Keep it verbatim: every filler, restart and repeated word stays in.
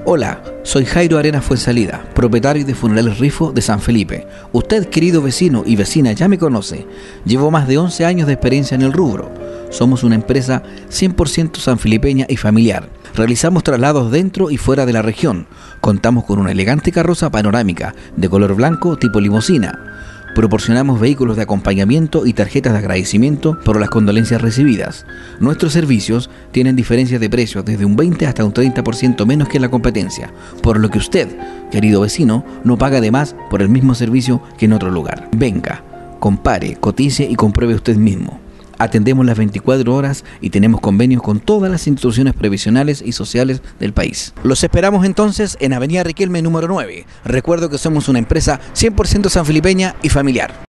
Hola, soy Jairo Arenas Fuensalida, propietario de Funerales Rifo de San Felipe. Usted, querido vecino y vecina, ya me conoce. Llevo más de once años de experiencia en el rubro. Somos una empresa cien por ciento sanfilipeña y familiar. Realizamos traslados dentro y fuera de la región. Contamos con una elegante carroza panorámica de color blanco tipo limusina. Proporcionamos vehículos de acompañamiento y tarjetas de agradecimiento por las condolencias recibidas. Nuestros servicios tienen diferencias de precios desde un veinte hasta un treinta por ciento menos que la competencia, por lo que usted, querido vecino, no paga de más por el mismo servicio que en otro lugar. Venga, compare, cotice y compruebe usted mismo. Atendemos las veinticuatro horas y tenemos convenios con todas las instituciones previsionales y sociales del país. Los esperamos entonces en Avenida Riquelme número nueve. Recuerdo que somos una empresa cien por ciento sanfilipeña y familiar.